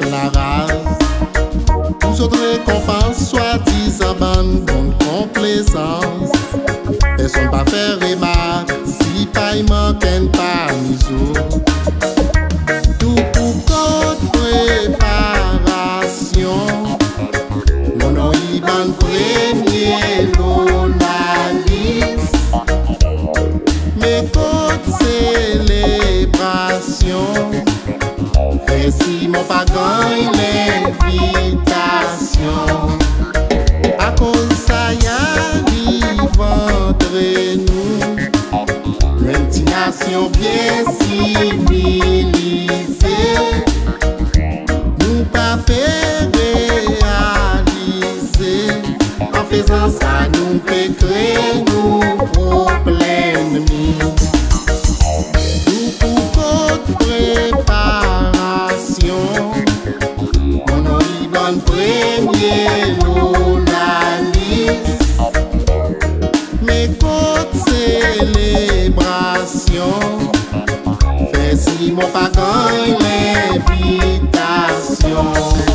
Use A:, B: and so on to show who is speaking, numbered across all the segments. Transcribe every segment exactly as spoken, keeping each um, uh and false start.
A: la race. Nous autres récompenses, soi-disant, bonne complaisance. Personne pas faire remarque si pas il manque un pas miso. Tout pour contre préparation. Mon nom y ban premier l'eau la liste. Mes côtes célébration. Fais si mon pas gagne l'invitation. À cause ça y arrive entre nous. Une nation bien civilisée. Nous pas faire réaliser. En faisant ça nous fait créer nos problèmes. Nous pour votre préparation. On a eu bon premier l'eau la liste. Mes côtes célébration. Fais si mon pas gagne l'invitation.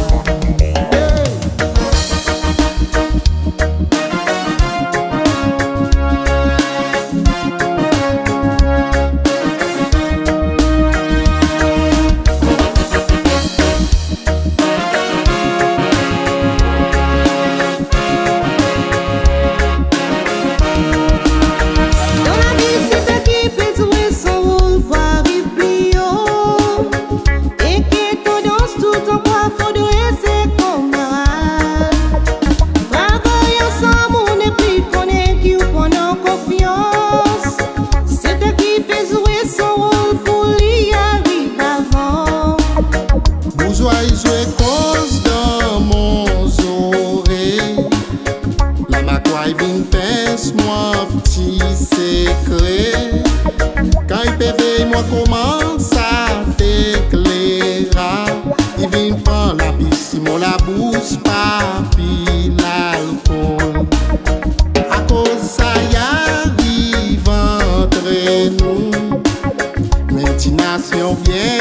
A: Moi petit secret. Quand il peut veiller, moi commence à t'éclairer. Il vient prendre la piscine, moi la bouche, papi, l'alcool. À cause ça y arrive entre nous. Une nation bien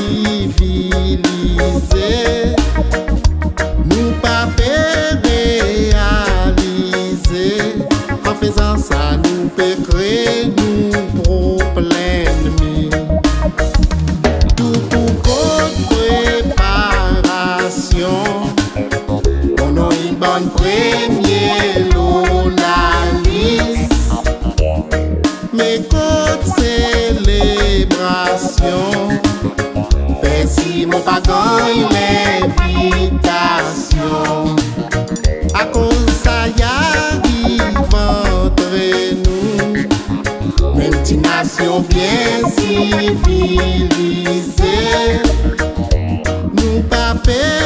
A: civilisée. Nous pas faire réaliser. En faisant ça, nous peut créer nos problèmes. Tout pour votre préparation. On a une bonne première l'eau la liste. Mes côtes célébration. Fais si mon pas gagne l'invitation. À cause ça y arrive entre nous. Une nation bien civilisée. Nous pas faire